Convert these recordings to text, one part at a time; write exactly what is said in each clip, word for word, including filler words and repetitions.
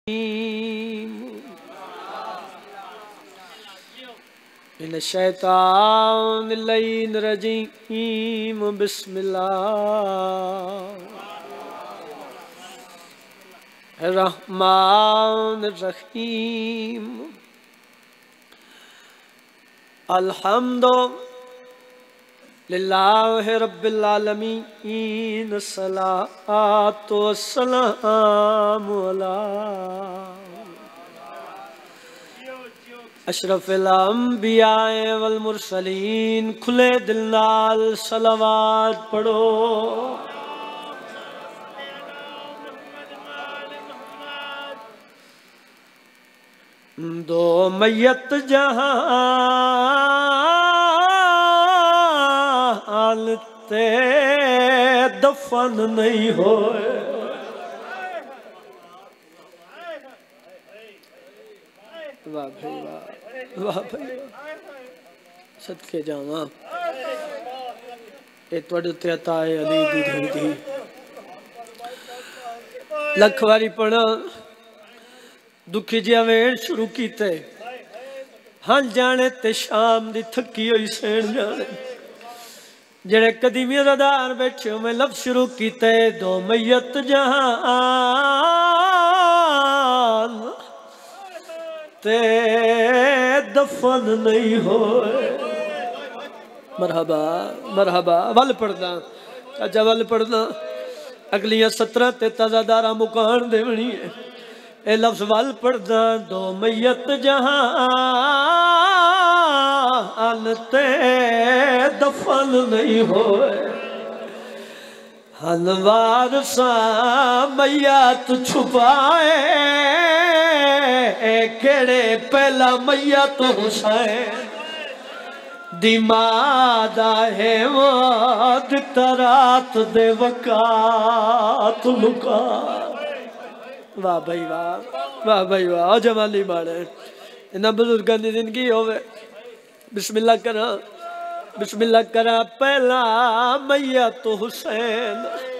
इन शैतानिल लईन रजीम बिस्मिल्लाहिर रहमानिर रहीम अल्हम्दुलिल्लाहि रब्बिल आलमीन सलातो वस्सलामु अला अशरफिल अंबिया वल मुरसलीन। खुले दिल नाल सलावत पढ़ो। दो मैयत जहान ते दफन नहीं होए। वाह भाई वाह, वाह भाई सदके जावा ये तुहाडे ते अता है अली दी धी दी लख वारी पढ़ा दुखी जिहा वेण शुरू कीते। हाँ जाने ते शाम दी थकी होई सेण जाने जेड़े कदीमी अज़ादार बैठे मैं लफ्ज़ शुरू कीते। दो मैयत जहान ते दफन नहीं होए। मरहबा मरहबा वल पढ़ना चाचा वल पढ़ना अगलियां सत्रह ते ताज़ादारा मुकान देवनी है। ए लफ्ज़ वल पढ़ना। दो मैयत जहान ते दफन नहीं होए। हनवार सा मैयत छुपाए केड़े पहला मैयत हुसैन दिमादा है वो दितरात दे वकात लुका। वाह भाई वाह, वाह भाई वाह जमाली बाड़े इन्हां बुजुर्गां दी जिंदगी होवे। बिस्मिल्लाह करा बिस्मिल्लाह करा। पहला मैयत हुसैन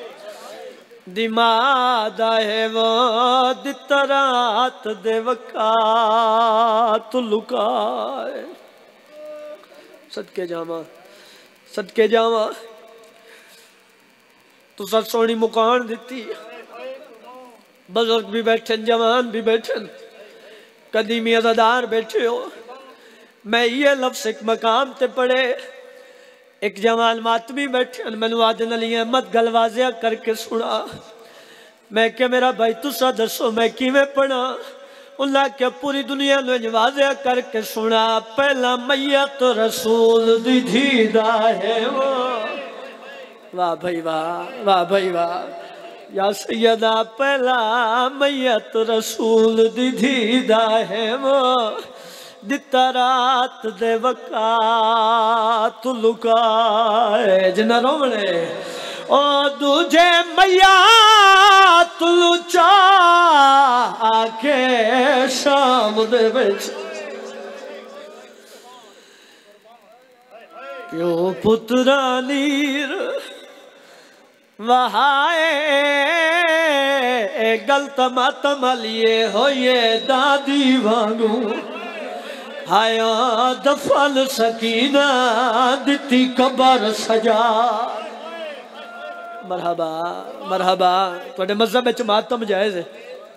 दिमादा है वो दितरात दे वकात लुकाए। सदके जावा सदके जावा तुसा सोनी मुकान दिती। बुजुर्ग भी बैठे जवान भी बैठे कदीमी अज़ादार बैठे हो। मैं ये लफ्ज़ एक मकाम ते पढ़े एक जवान मातमी बैठे मैनू आदन अली अहमद गल वाज़िया करके सुना। मैं क्या मेरा भाई तुसा दसो मैं किवें पढ़ा। उन्हें क्या पूरी दुनिया ने वाज़िया करके सुना। पहला मैयत रसूल दी दीदा है वो। वाह भाई वाह, वाह भाई वाह या सैयदा। पहला मैयत रसूल दी दीदा है वो दितरात दे वकात लुकाए। जिन्ना रोवने ओ दूजे मैया तुलुचा आके शाम दे विच प्यो पुत्रा नीर वहाए गलत मातम लिए होइए दादी वांगू। आया दफन सकीना दिती कबर सजा। मरहबा मरहबा तुहाडे मज़हब विच मातम जायज़ है।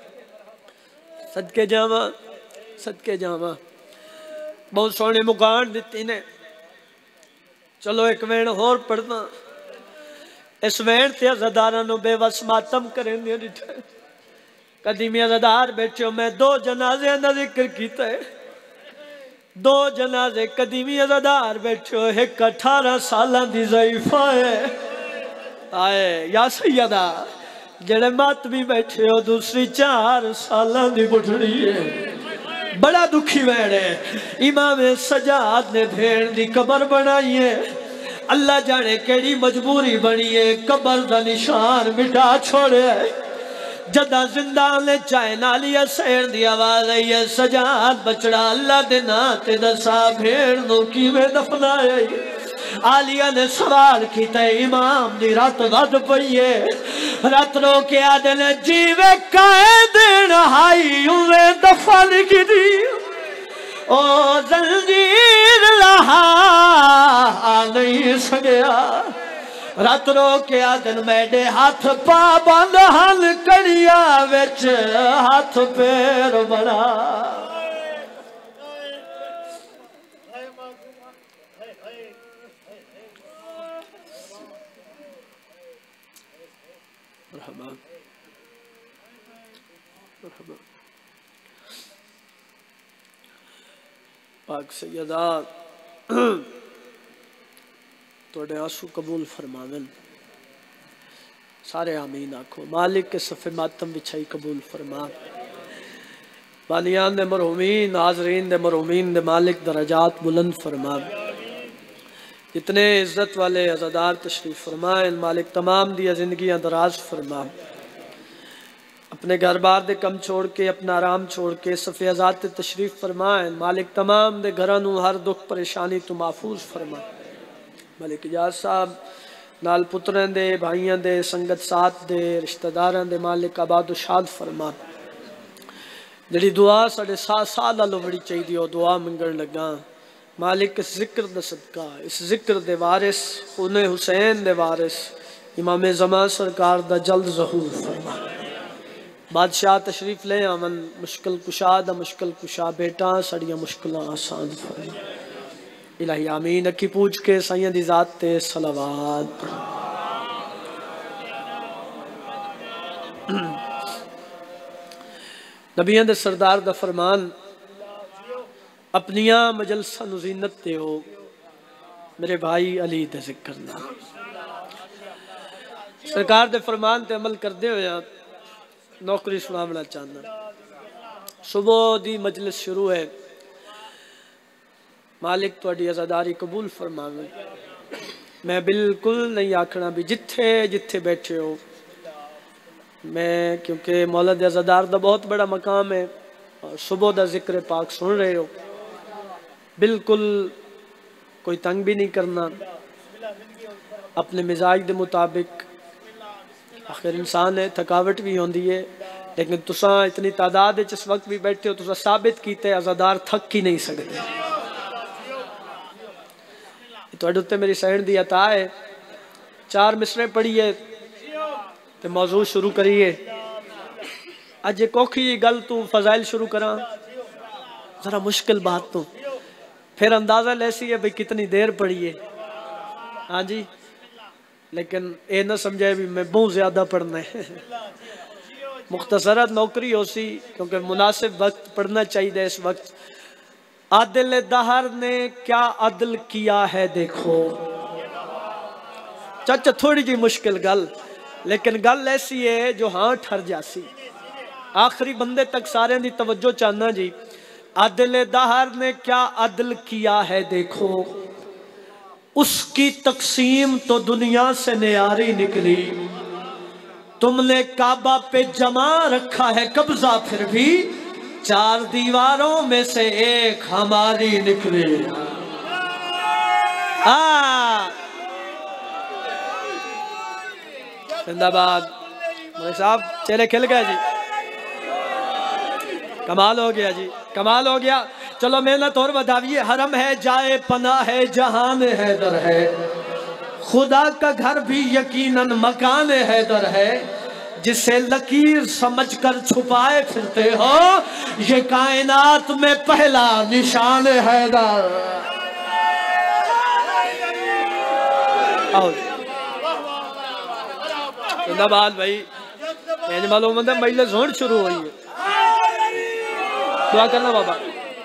सदके जावा सदके जावा बहुत सोहने मुकान दिती ने। चलो एक वेण होर पढ़ना। इस वेण ते अज़ादारां नूं बेवस मातम करेंदे डिठा। कदीमी अज़ादार बैठे मैं दो जनाज़ियां दा जिक्र कीता है। दो जनाजे कदीमी अज़ादार बैठे हो। एक अठारह साल दी ज़ईफा है आए या सैयदा। जेड़े मातमी बैठे हो दूसरी चार साल दी बुढ़ड़ी है। बड़ा दुखी वैण है। इमाम सजाद ने भेड़ दी कबर बनाई है। अल्लाह जाने केड़ी मजबूरी बनी है कबर दा निशान मिटा छोड़े। जदा जिंदा ने चाहे नाली सैर दी आवाज आई है। सजाद बचड़ा अल्लाह दे नां ते दसा भेड़ नूं किवें दफनाया। आलिया ने सवाल किया इमाम दी रात वध पई है रात रो के आदन जीवे काए दिन हाई उवे दफन की दी ओ जंजीर लहा नहीं सगया रात रो के आदन मेरे हाथ पा बंद हल कड़िया विच हाथ पैर बड़ा पाक सैयदा तोड़े आंसू कबूल फरमावन सारे आमीन आखो मालिक के सफ़े मातम बिछाई कबूल फरमा बानियान दे मरहूमीन हाज़रीन दे मरहूमीन दे मालिक दरजात बुलंद फरमा जितने इज्जत वाले अज़ादार तशरीफ़ फरमाए मालिक तमाम दिया ज़िंदगियाँ दराज फरमा अपने घर बार दे कम छोड़ के अपना आराम छोड़ के सफ़े आज़ाद तशरीफ़ फरमाए मालिक तमाम दे घरां नूं हर दुख परेशानी तो महफूज फरमा मलिक इजाज साहब नाल पुत्रां दे भाइयां दे संगत साथ दे रिश्तेदारां दे मालिक आबाद शाद फरमा जिहड़ी दुआ साढ़े साथ साल नालों बड़ी चाहिए वो दुआ मंगण लगा मालिक इस जिक्र दा सदका इस जिक्र दे वारिस खूने हुसैन दे वारिस इमाम ज़मान सरकार दा जल्द ज़हूर फरमा बादशाह तशरीफ ले आवन मुश्किल कुशा दा मुश्किल कुशा बेटा सड़ियां मुश्किलां आसान फरमा इलाही आमीन अखी पूछ के साइयां दी जात ते सलावत नबियां दे सरदार दा फरमान अपनिया मजलसा नूं ज़ीनत दे हो मेरे भाई अली दे जिक्र ना सरकार दे फरमान ते अमल करदे होया नौकरी सुनावना चाहना सुबह दी मजलिस शुरू है मालिक तुहाडी अज़ादारी कबूल फरमावे मैं बिल्कुल नहीं आखना भी जिथे जिथे बैठे हो मैं क्योंकि मौला दे अज़ादार दा बहुत बड़ा मकाम है और सुबह दा जिक्र पाक सुन रहे हो बिल्कुल कोई तंग भी नहीं करना अपने मिजाज के मुताबिक आखिर इंसान है थकावट भी होती है लेकिन तुसा इतनी तादाद इस वक्त भी बैठे हो तुसा साबित किया अज़ादार थक ही नहीं सकते तुहाडे उत्ते मेरी सहन दी अता है चार मिसरे पढ़िए ते मौजू शुरू करिए अज एक औखी गल तू फजाइल शुरू करा जरा मुश्किल बात तो फिर अंदाजा लैसी है भाई कितनी देर पढ़िए हाँ जी लेकिन ये ना समझे भी मैं बहुत ज्यादा पढ़ना है मुख्तसरत नौकरी हो सी क्योंकि मुनासिब वक्त पढ़ना चाहिए इस वक्त आदिल दहर ने क्या अदल किया है देखो चाचा थोड़ी जी मुश्किल गल लेकिन गल ऐसी है जो हाँ ठर जासी आखिरी बंदे तक सारे दी तवज्जो चाहना जी आदिल दहर ने क्या अदल किया है देखो उसकी तकसीम तो दुनिया से न्यारी निकली तुमने काबा पे जमा रखा है कब्जा फिर भी चार दीवारों में से एक हमारी निकली हाँ जिंदाबाद साहब चेहरे खिल गए जी कमाल हो गया जी कमाल हो गया चलो मेहनत और बताइए हरम है जाए पना है जहान हैदर है खुदा का घर भी यकीनन मकान हैदर है जिसे लकीर समझकर छुपाए फिरते हो ये कायनात में पहला निशान हैदर जिंदाबाद भाई मैंने मालूम है महिला जोड़ शुरू हुई है दुआ करना बाबा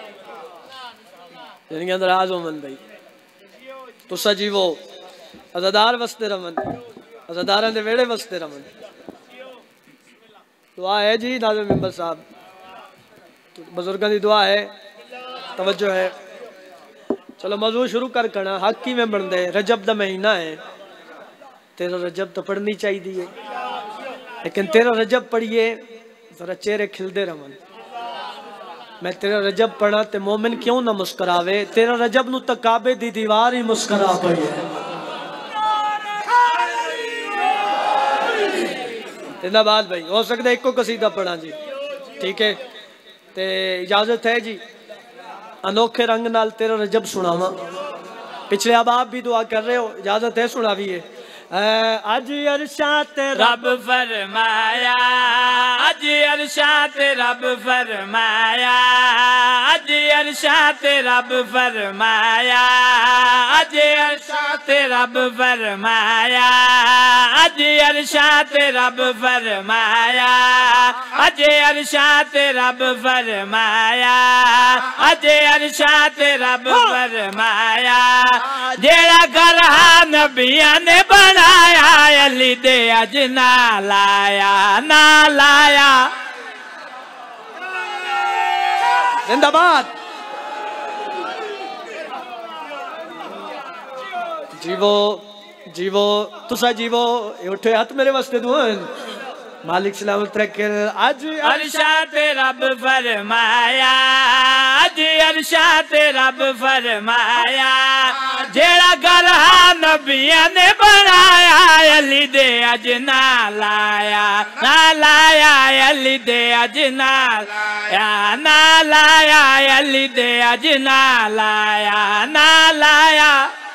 जिनके अंदर आज हो मन भाई तुसा जीवो अज़ादार वसते रमन अज़ादार दे वेड़े वसते रमन दुआ है जी नाज़िम मेंबर साहब बुजुर्गों की दुआ है तवज्जो है चलो मौजू शुरू कर करना हक की में बन दे रजब का महीना है तेरा रजब तो पढ़नी चाहिए लेकिन तेरा रजब पढ़िए जरा चेहरे खिलते रमन मैं तेरा रजब पढ़ा ते मोमिन क्यों ना मुस्कुरावे, तेरा रजब नु तक काबे दी दीवार ही मुस्कुरा पई है। जिंदाबाद भाई। हो सकता है एको कसीदा पढ़ा जी, ठीक है। ते इजाजत है जी, अनोखे रंग नाल तेरा रजब सुनावा। पिछले अब आप भी दुआ कर रहे हो, इजाजत है सुनाविए। अज अरशात रब फरमाया, अज अरशात रब फरमाया, अज अरशात रब फरमाया, अज अरशात रब फरमाया, अज अरशात रब फरमाया, अज अरशात रब फरमाया, अज अरशात रब फरमाया। जेड़ा घर नबिया ने बनाया, अली दे अज ना लाया, ना लाया। जिंदाबाद। जीवो जीवो तुसा जीवो, उठे हाथ मेरे वास्ते दुआ। मालिक सलामत रखे। अज अरशात रब फरमाया, अज अरशात रब फरमाया। जेड़ा घर नबिया ने बनाया, अली दे अज ना लाया, ना लाया, अली दे अज ना लाया, ना लाया, अली दे अज ना लाया, ना लाया।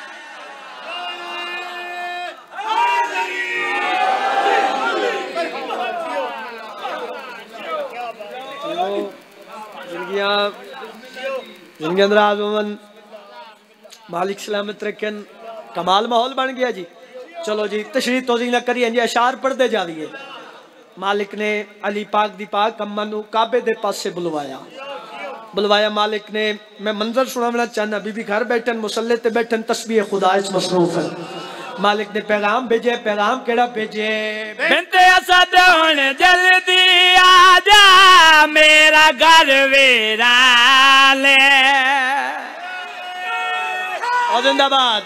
जिनके अंदर आजमन मालिक सलामत रखन। कमाल माहौल बन गया जी। चलो जी तशरीह तोज़ी ना करिए जी, अशार पढ़ते जाइए। मालिक ने अली पाक दी पाक अम्मा नू काबे दे पासे बुलवाया, बुलवाया मालिक ने। मैं मंजर सुनाना चाहना, बीबी घर बैठन, मुसल्ले ते बैठन, तस्बीह खुदा इस मसरूफ है। मालिक ने पैगाम भेजे। पैगाम केड़ा भेजे? बिनते असद हुण जल्दी आ जा, मेरा घर वीराने। और जिंदाबाद।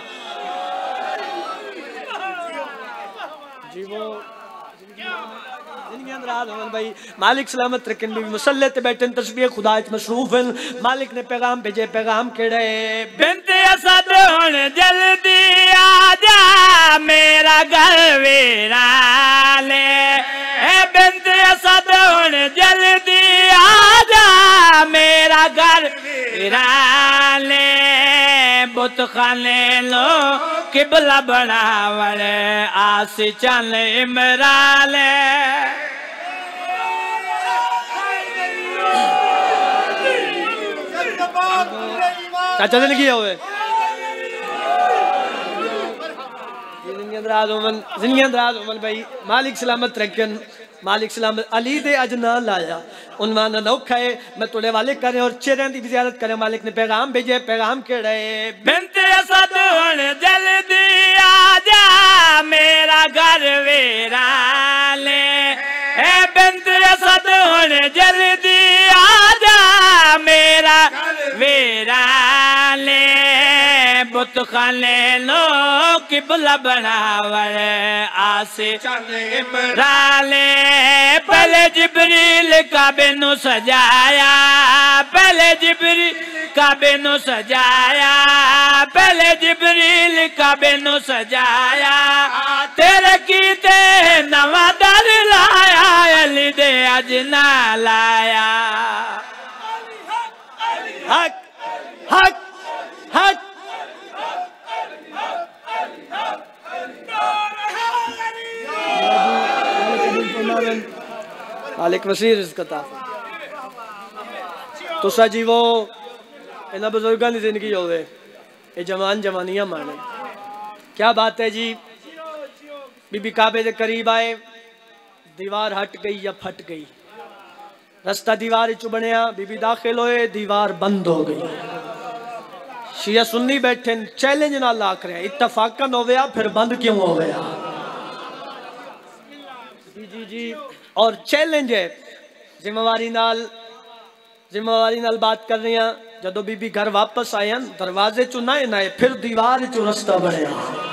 जीवो जिनके अंदर आजमन भाई मालिक सलामत रखन। भी मुसल्ले ते बैठन, तस्बीह खुदा इच मसरूफ है। मालिक ने पैगाम भेजे। पैगाम केड़े? बिनते असद हुण जल्दी आ जा, मेरा घर वीराने। ए बिनते असद हुण जल्दी आ जा, मेरा घर वीराने। बुत खाने लो किबला बनावण, आस चल इमराले। चाचा ने किया हुए जिंदगी अंदर आजमन भाई मालिक सलामत रखन। मालिक सलामत अली दे अज ना लाया, उन्वान अनोखा है। मैं तुड़े वाले करें और चेहरे की जियारत करें। मालिक ने पैगाम भेजे। पैगाम केड़ा है? बिनते असद हुण जल्दी आ जा, मेरा घर वीराने। ए बिनते असद हुण जल्दी आ जा, मेरा वीराने। बुत खाने लो किबला बनावण, आसे इमराले। पहले जिब्रील काबे नु सजाया, पहले जिब्रील काबे नु सजाया, पहले जिब्रील काबे नु सजाया। तेरे कीते नवा दर लाया, अली दे अज ना लाया। हक हक हक। मालिक वसीर रिज़्क़ तुसा जीवो, इन्हां बुजुर्गों की जिंदगी होवे, ये जवान जवानियां माने। क्या बात है जी। बीबी काबे के करीब आए, दीवार हट गई या फट गई। रास्ता दीवार चु बनया, बीबी दाखिल होए, दीवार बंद हो गई। शिया सुन्नी बैठे चैलेंज नाल आख रहे, इत्तफाकन हो गया फिर बंद क्यों हो गया? जी जी जी। और चैलेंज है, जिम्मेवारी नाल जिम्मेवारी नाल बात कर रही हैं। जदों बीबी घर वापस आए हैं, दरवाजे चु ना ना फिर दीवार चु रास्ता बनया,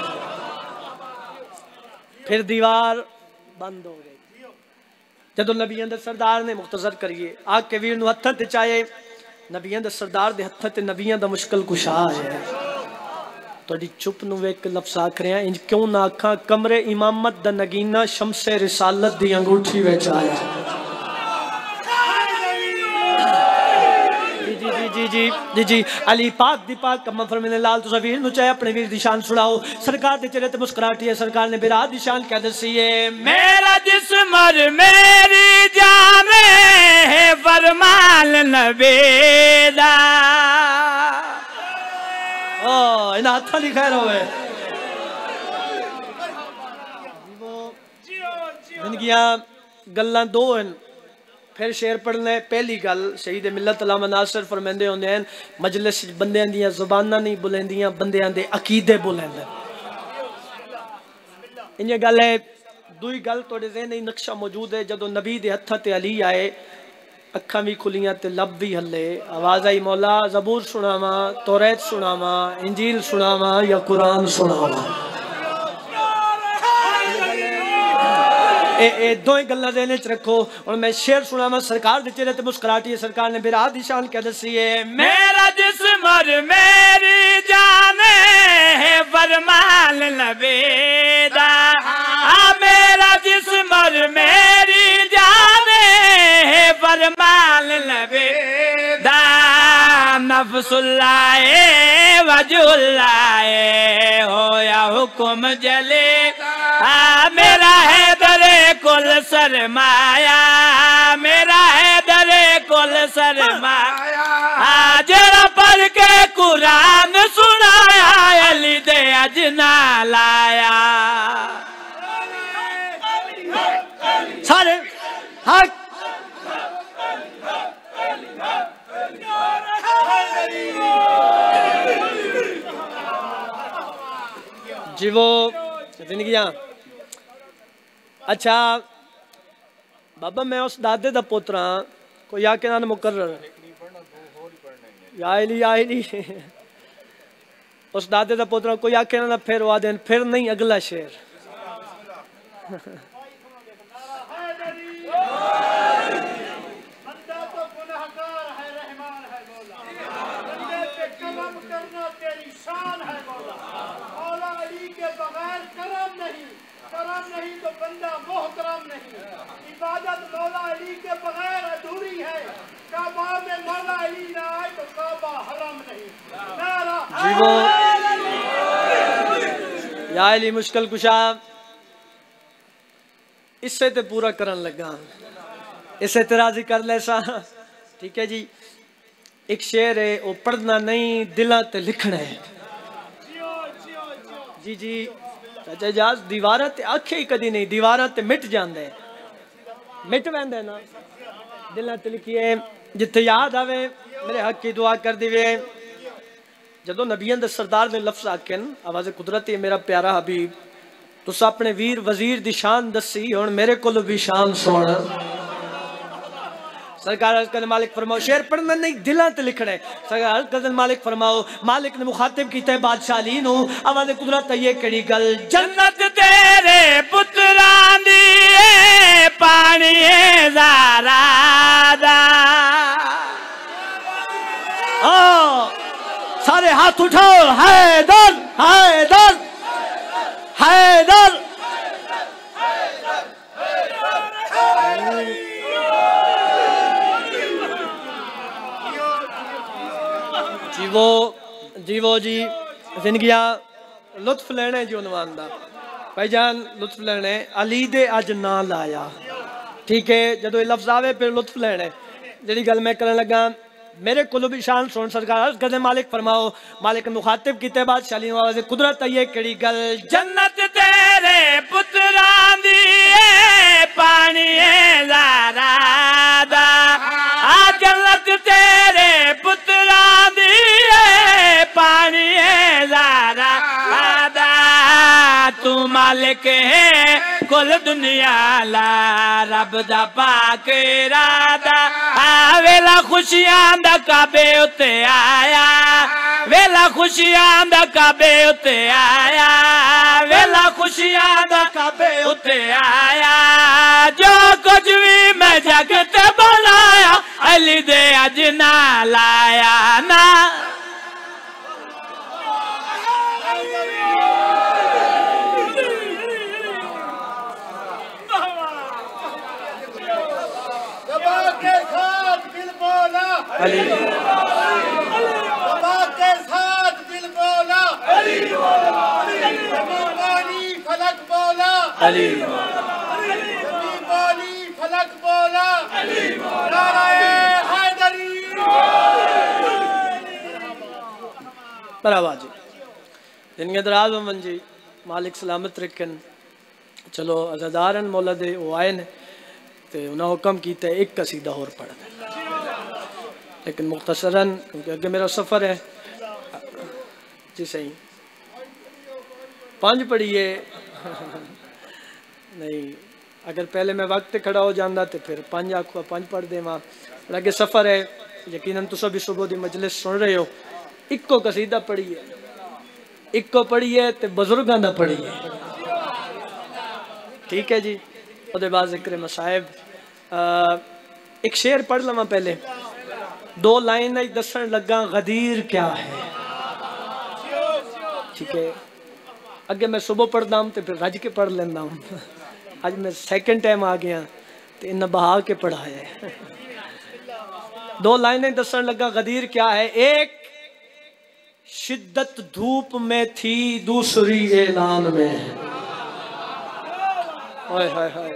फिर दीवार बंद हो गई। जदों नबियां दे सरदार ने मुख्तसर करिए आग के वीर नूं हत्थां ते चाहे, नबियां दा सरदार दे हत्थां ते नबियां दा मुश्किल कुशा है। थोड़ी चुप नूं वेख के लफ्ज़ आख रहे हैं, इंज क्यों ना आखा कमरे इमामत दा नगीना शमसे रिसालत दी अंगूठी विच आया। जी जी जी जी जी जी अली पाक दी पाक कम्मा फरमाने लाल तुसा वीर नु चाहे अपने वीर दी शान सुनाओ। सरकार दे चेहरे ते मुस्कुराहट है, सरकार ने बिराद दी शान क्या दसी है। मेरा जिस्म और मेरी जान है फरमान नबी दा। ओ इन हाथों दी खैर होवे। जिंदगियां गल्लां दो हैं, फिर शेर पढ़ना है। पहली गल शहीद मिलत अल्लामा नासिर फरमांदे होंदे हैं, मजलिस बंदियां दियां ज़ुबानां नहीं बुलंदियां, बंदियां दे अकीदे बुलंद। इंज गल है। दूई गल थोड़े ज़हन में नक्शा मौजूद है, जदों नबी दे हत्थां ते अली आए, अखां भी खुलियां ते लब भी हले, आवाज़ आई मौला ज़बूर सुनावा, तौरात सुनावा, इंजील सुनावा या कुरान सुनावा। ए ए दो ही गल्लां ज़हन च रखो। और मैं शेर सुनावा, सरकार दे चेहरे ते मुस्कुराहट है, सरकार ने बिराद दी शान क्या दसी है। मेरा जिस्म और मेरी जान है फरमान नबी दा। मेरा जिस्म और मेरी जान है फरमान नबी दा। नफ्सुल्लाए वजुल्लाए हो या हुक्म जले। आ मेरा है दरे कुल सरमाया, मेरा है दरे कुल सरमाया। आ जरा पढ़ के कुरान सुनाया, अली दे अजना लाया। सारे हक जीवो जिंदगियां। अच्छा बाबा मैं उस दादे दा पुत्रा कोई आके ना मुकर्रर या इली या इली उस दादे दा पुत्रा कोई आके ना फिर वा देन फिर नहीं अगला शेर। नहीं तो बंदा मोहतरम नहीं, इबादत मौला अली के बगैर अधूरी है। काबा में मौला अली ना आए तो काबा हरम नहीं। जीवो या अली मुश्किल कुशा इससे ते पूरा करन लगा, इससे तराजी कर ले सा। ठीक है जी, एक शेर है वो पढ़ना नहीं दिला ते लिखना है। जी जी चाचा जाज दीवारा ते आखे ही कदी नहीं, दीवारा ते मिट जांदे, मिट वेंदे ना दिलां ते लिखिए। जिथे याद आवे मेरे हक की दुआ कर दिवे। जदों नबियां दे सरदार ने लफ्ज़ आखन आवाज़ कुदरती है मेरा प्यारा हबीब, तुस अपने वीर वजीर दी शान दसी, हुण मेरे कोल भी शान सुन। सरकार कदम मालिक फरमाओ, शेर पढ़ना नहीं दिलां ते लिखना है। सरकार कदम मालिक फरमाओ, मालिक ने मुखातिब कीता है बादशाह अली नू, आवाज़ कुदरत ये केड़ी गल। जन्नत तेरे पुत्रां दी ए पानी ए ज़ारा दा। ओ सारे हाथ उठाओ, हैदर हैदर हैदर। जीवो जीवो जी जिंदगियां लुत्फ लेने जी उनवान दा भाईजान, लुत्फ लेने अली दे अज ना लाया। ठीक है, जदों ये लफ्ज आवे फिर लुत्फ लेने। जी गल मैं करन लगा मेरे कोलो भी शान सुन। सरकार गदे मालिक फरमाओ, मालिक मुखातिब कीते बादशाह अली आवाज़ कुदरत ये केड़ी गल। जन्नत तेरे पुत्रां दी ए पानी ए ज़ारा दा। आ जन्नत तेरे पुत्रां दी ए पानी ए ज़ारा दा। तू मालिक है कुल दुनिया ला, रब दा पाक इरादा। आ वेला खुशियां दा काबे उते आया, वेला खुशियां दा काबे उते आया, वेला खुशियां दा काबे उते आया। जो कुछ भी मैं जगत बनाया अली दे अज ना लाया ना दबा के साथ दिल बोला अली दबा के साथ दिल बोला जमीन बोली फलक बोला अली जमीन बोली फलक बोला नाराए हैदरी बराबर जी जिनके दराज मोहम्मद जी मालिक सलामत रखन चलो अजादारन मौला दे वो आए ने ते उन्हें हुक्म किया एक कसीदा और पढ़ दे लेकिन मुख्तसरन क्योंकि अगे मेरा सफ़र है जी सही पांच पढ़िए नहीं अगर पहले मैं वक्त खड़ा हो जाता तो फिर पांच आखो पांच पढ़ देवा अगे सफ़र है यकीनन तुम भी सुबह की मजलिस सुन रहे हो इको कसीदा पढ़िए इको पढ़िए तो बुजुर्गों का पढ़िए ठीक है जी उसके बाद जिक्र मसाहिब एक शेर पढ़ लवा पहले दो लाइन दसन लगा गदीर क्या है ठीक है अगे मैं सुबह पढ़ता हूँ तो फिर रज के पढ़ लेना हूँ आज मैं सेकंड टाइम आ गया तो इन्हें बहा के पढ़ाया है दो लाइनें दसन लगा गदीर क्या है एक शिद्दत धूप में थी दूसरी ऐलान में हाय हाय हाय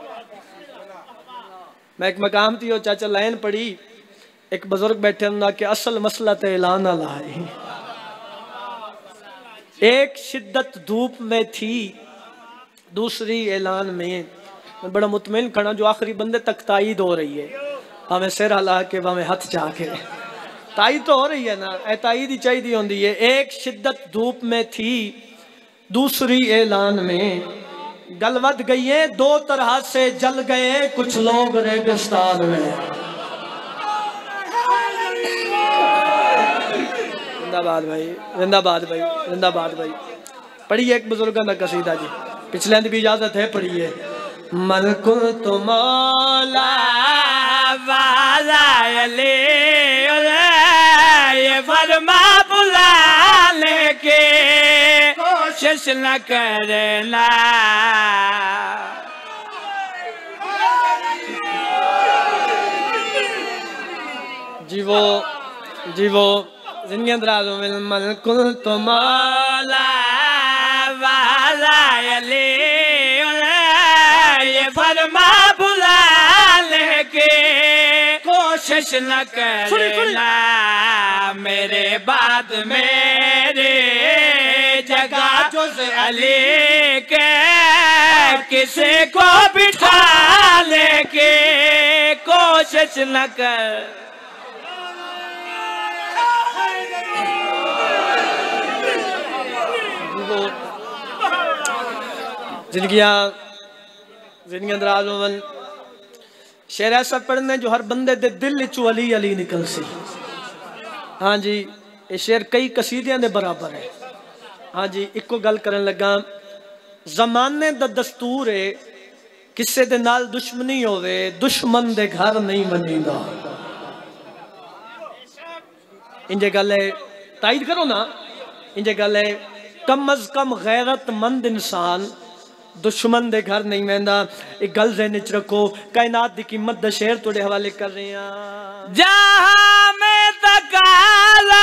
मैं एक मकाम थी और चाचा लाइन पढ़ी एक बुजुर्ग बैठे ना कि असल मसला तो ऐलान वाला है एक शिद्दत धूप में थी दूसरी ऐलान में मैं बड़ा मुतमिन खड़ा जो आखिरी बंदे तक तायीद हो रही है भावे सिर हला के भावे हाथ जाके तायीद तो हो रही है ना ए तायीद ही चाहिए होती है एक शिद्दत धूप में थी दूसरी ऐलान में गलवत गई है दो तरह से जल गए कुछ लोग रेगिस्तान में जिंदाबाद भाई जिंदाबाद भाई जिंदाबाद भाई पढ़िए एक बुजुर्गों का कसीदा जी पिछले भी इजाजत है पढ़िए मलकुल तो मौला वाला ले ये फरमा बुला लेके कोशिश न करना जी वो जी वो जिंदगी अंदराज में मलकुल तो मौला वाला ले ये फरमा बुला लेके कोशिश न करना मेरे बाद मेरे जगह जुज़ अली के किसी को बिठा लेके कोशिश न कर जिंदगियां जिंदगी अंदराज होवन शेर ऐसा पढ़ने जो हर बंदे दे दिल चो अली अली निकल सी हाँ जी ये शेर कई कसीदियां दे बराबर है हाँ जी इको गल करन लगा जमाने दा दस्तूर है किसे दे नाल दुश्मनी होवे दुश्मन दे घर नहीं मनीदा इंजे गल है तायद करो ना इंजे गल है कम अज कम गैरतमंद इंसान दुश्मन दे घर नहीं वेंदा एक गल ज़हन च रखो कायनात दी कीमत दा शेर तुहाडे हवाले कर रहे हैं जहां में तकाला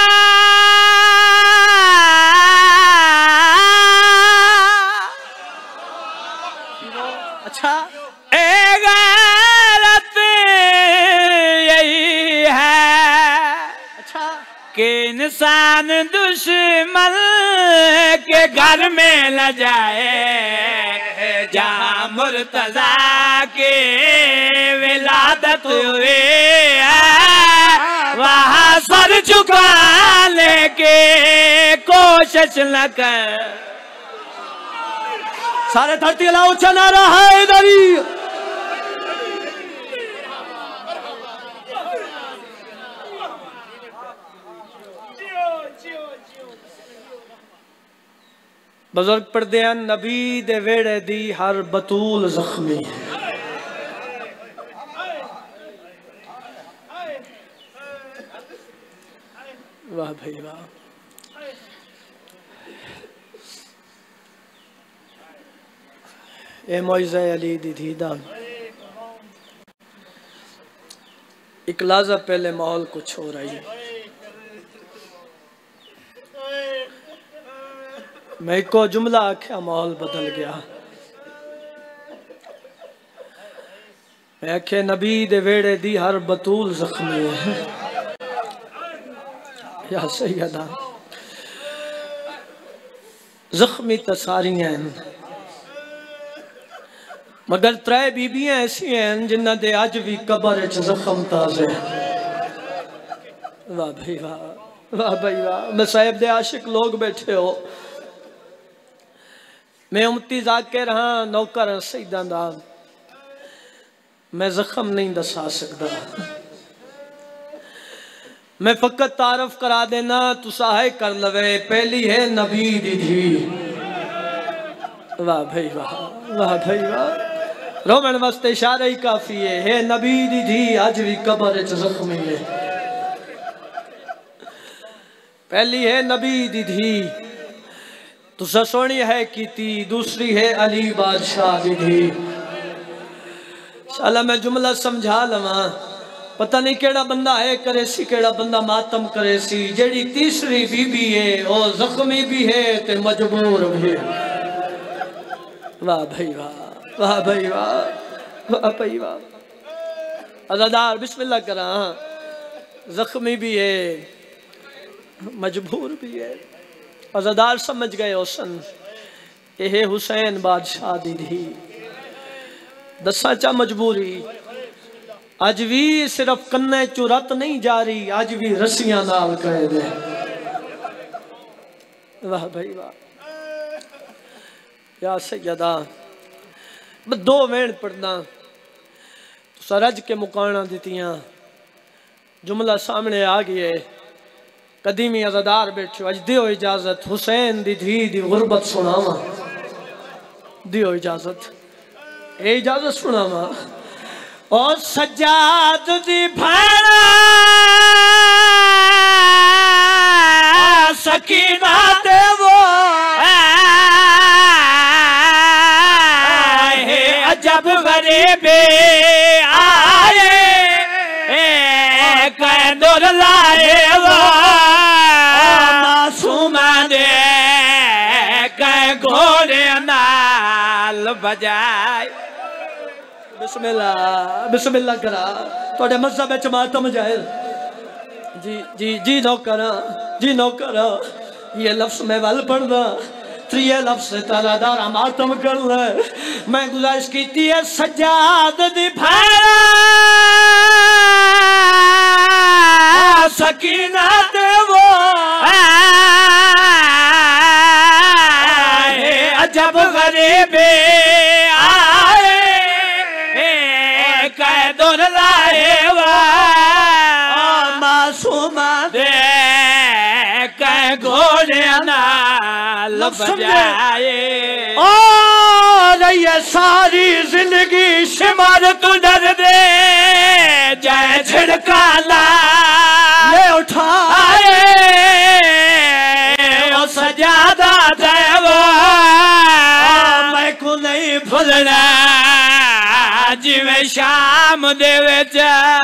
अच्छा ए गैरत यही है अच्छा कि इंसान दुश्मन के घर में न जाए जहाँ मुर्तजा के विलादत हुई है वहाँ सर झुका लेके कोशिश न कर सारे धरती अला ऊंचा नारा है इधरी बुजुर्ग पढ़ते हैं नबी दे वेड़े दी हर बतूल जख्मी वाह भाई वाह। ए मोइज़ा अली दी दीदा एक लाजा पहले माहौल कुछ हो रही है। मैं को जुमला आख्या माहौल बदल गया। मैं आखे नबी दे वेड़े दी हर बतूल जख्मी है या सैयदा जख्मी तो सारियां हैं मगर त्रै बीबियां ऐसी हैं जिन्हां दे अज भी कब्र च जख्म ताज़े। वाह भाई वाह, वाह भाई वाह। मैं साहिब दे आशिक लोग बैठे हो, मैं उम्मती ज़ाकिर हाँ, नौकर हाँ सईदां दा। मैं जख्म नहीं दसा सकता, मैं फकत तारफ करा देना तुसा है कर लवे। पहली है नबी दी धी। वाह भाई वाह, वाह भाई वाह। रोमन वास्ते इशारा ही काफी है। है नबी दी धी अज भी कब्र च जख्मी है। पहली है नबी दी धी तुसा सोनी है कीती, दूसरी है अली बादशाह दी धी। साला मैं जुमला समझा लवा, पता नहीं केड़ा बंदा है करे सी केड़ा बंदा मातम करे सी। जेड़ी तीसरी बीबी है वो जख्मी भी है ते मजबूर भी है। वाह भाई वाह, वाह भाई वाह, वाह भाई वाह। अज़ादार बिस्मिल्लाह करा, जख्मी भी है मजबूर भी है। अज़ादार समझ गए हुसन ये हुसैन बादशाह दी धी। दसा चा मजबूरी अज भी सिर्फ कन्ने चो रत नहीं जा रही, अज भी रस्सियां नाल कह दे। वाह भाई वाह या सैयदा। दो वेण पढ़ना सरज के मुकाना दितियां, जुमला सामने आ गए। कदीमी अज़ादार बैठो, अज दियो इजाजत हुसैन दी धी दी गुरबत सुनावा। दियो इजाजत, ए इजाजत सुनावा। और सज्जाद दी भाड़ा सकीना दे वो जब गरीबी आए कैदुर लाए वो मासूम दे कै घोड़े नाल बजाए। बिस्मिल्लाह बिस्मिल्लाह करा थोड़े मज़हब विच मातम जाए। जी जी जी नौकरा जी नौकरा ये लफ्ज मैं वल पढ़दा, त्रिये लफ्ज से तारा दारा मातम कर ले। मैं गुजारिश की है सज्जाद दी भाड़ा सकीना दे वो अजब गरीबी आए कैदुर लाए वो मासूम दे कै घोड़े नाल बजाए। और ये सारी जिंदगी शिमर तू डर दे जय झिड़का ला ले उठाए। ओ सजादा देवा मैं को नहीं भूलना जिवें शाम दे विच।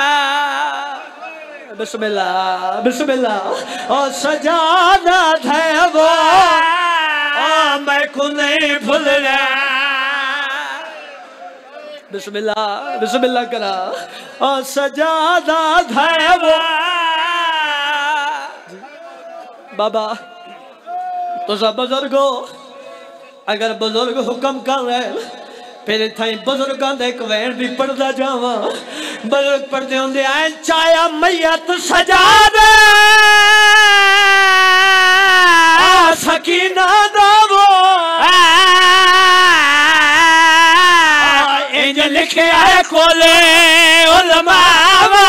बिस्मिल्लाह बिस्मिल्लाह। और सजादा देवा मैं को नहीं भूलना। बिस्मिल्लाह बिस्मिल्लाह करा। और सजादा देवा बाबा तुसा बुजुर्गो अगर बुजुर्ग हुक्म कर रहे फिर इत्थां बुजुर्गों दे एक वैन भी पढ़दा जावा। बुजुर्ग पढ़दे होंदे आए चाया मैयत सजा दे सकीना दावो इंज लिखे है कोले उलमावा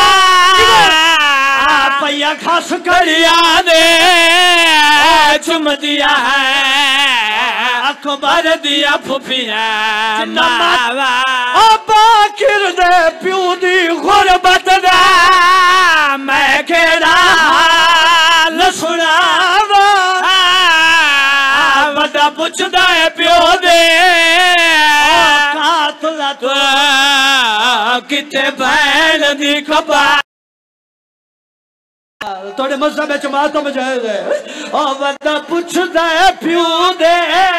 पैया खास करिया दे चुम दिया है अकबर दिया फुफिया नावा। ओ बाकिर दे प्यू दी गुरबत दा मैं केड़ा किते बैल दी खपा थोड़े मजहब च मातम जायज़ है ओ बंदा पुछदा है प्यू दे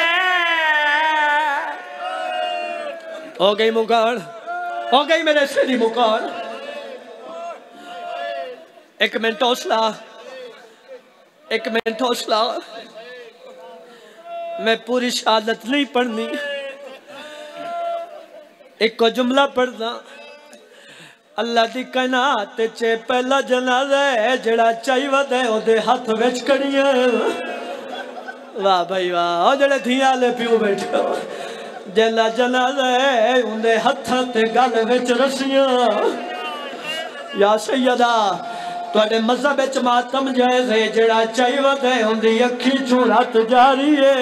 हो गई मुकान हो गई मेरे सिरी मुकान एक मिनट हौसला एक मिनट हौसला मैं पूरी शहादत नहीं पढ़नी एक को जुमला पढ़ना अल्लाह दी कायनात च पहला जनाजा है जड़ा चाहिवद है ओदे हाथ विच कड़ियां वाह भाई वाह ओ जड़े धियां ले पियो बैठो जेला जनाजा है उंदे हत्थां ते गल विच रस्सियां या सैयदा तुहाडे मज़हब विच मातम जायज़ है जड़ा चाहिवद है उंदी अखी चों रत जारी है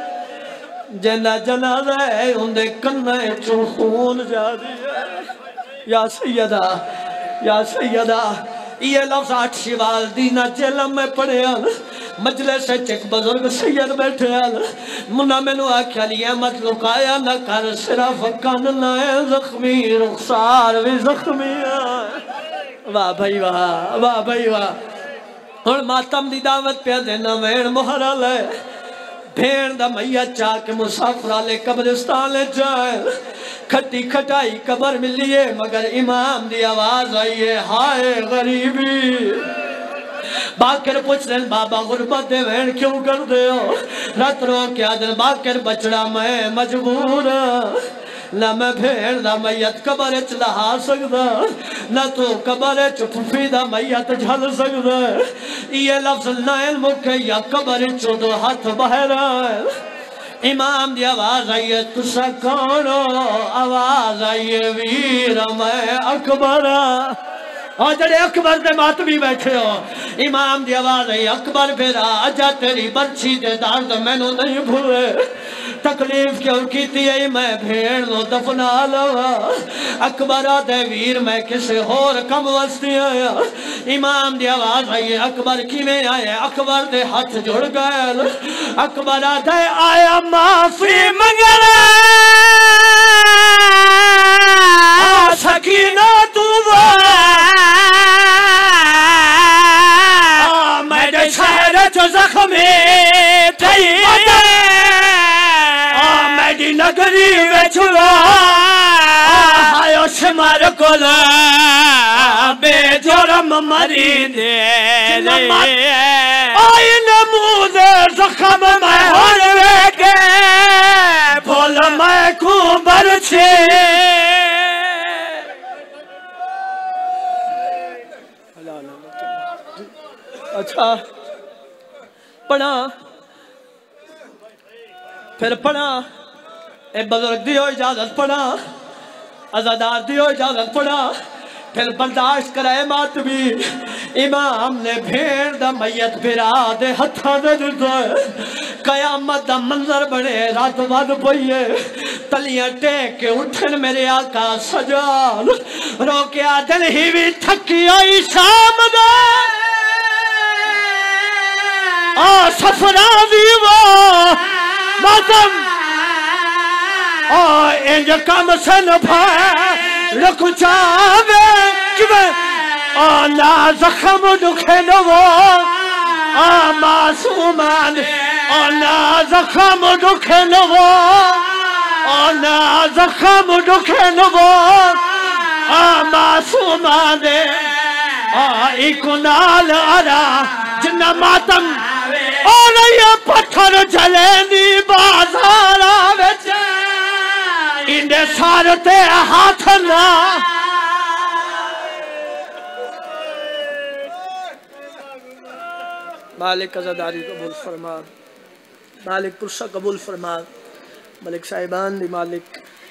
जेला जनाजा है उंदे कन्ने चों खून जारी है या सैयदा या सैयदा ये लफ्ज़ आठ शिवाल दीना जेलम में पढ़े मजलिस एक बुजुर्ग सैयद बैठे मुन्ना मैनू आख्या लिया मत लुकाया न कर सिर्फ कन लाए जख्मी रुखसार भी जख्मी वाह भाई वाह वाह भाई वाह हुण मातम दी दावत पे देना वेण मोहरा ले भेड़ दा मैया चाह के मुसाफिर आले कब्रिस्तान ले जाए खट्टी खटाई कबर मिलिए मगर इमाम दी आवाज आई है हाय गरीबी बाकर पूछ रहे बाबा गुरबत दे वैन क्यों कर दे हो रात रो क्या दिन बाकर बचड़ा मैं मजबूर ना मैं भेड़ दा मैयत कबर च लहा सकदा ना तू कबर च फुफी दा मैयत झल सकदा ये लफ्ज नायल मुखे या कबर चो दो हाथ बहरा इमाम दी आवाज आई है तुसा कौन हो आवाज आई है वीर मैं अकबर और जड़े अकबर दे मातमी बैठे हो इमाम दी आवाज आई अकबर फिर आजा तेरी बर्छी दे दर्द मैनू नहीं भूले तकलीफ क्यों की है मैं भेड़ नो दफना लवा अकबर दे वीर मैं किसे होर कम वस्ती आया इमाम दी आवाज आई अकबर किवें आया अकबर दे हाथ जुड़ गए अकबर दे आया माफी मंगना सकीना तू मेरे शहर चो जख्मी थई मेरी नगरी आयो शमार कोल बेजोरम मरी दे आई नमूद जख्म मैं हर वेगे बोल मैं को बरछे अच्छा पढ़ा फिर पढ़ा ए बुजुर्ग दियो इजाजत पढ़ा आजादार दियो इजाजत पढ़ा फिर बर्दाश्त कराए मातमी इमाम ने भेड़ दा मैयत फिरा दे हथा दे दिता कयामत दा मंजर बने रात बद पईए तलियां टेक के उठन मेरे आका सजाल रोकिया दिल ही भी थकी आई शाम दा आ सफरा दीवा मातम आ इंज कम सन भाई रख चावे किवे आ ना जख्म दुखे नवो आ मासूमान आ ना जख्म दुखे नवो आ ना जख्म दुखे नवो आ मासूमान आ एक नाल अरा जिन्ना मातम और ये पत्थर जलेंदी बाजार विच इंदे सारे ते हाथ ना मालिक अज़ादारी कबूल फरमा मालिक पुरसा कबूल फरमा मलिक साहिबान दी मालिक